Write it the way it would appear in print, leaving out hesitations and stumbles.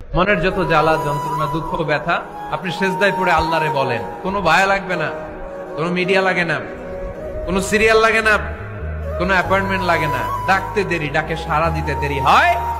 মনের যত জ্বালা যন্ত্রণা দুঃখ ব্যথা আপনি সেজদায় পড়ে আল্লাহরে বলেন। কোনো ভায়া লাগবে না, কোনো মিডিয়া লাগে না, কোনো সিরিয়াল লাগে না, কোনো অ্যাপয়েন্টমেন্ট লাগে না। ডাকতে দেরি, ডাকে সাড়া দিতে দেরি হয়।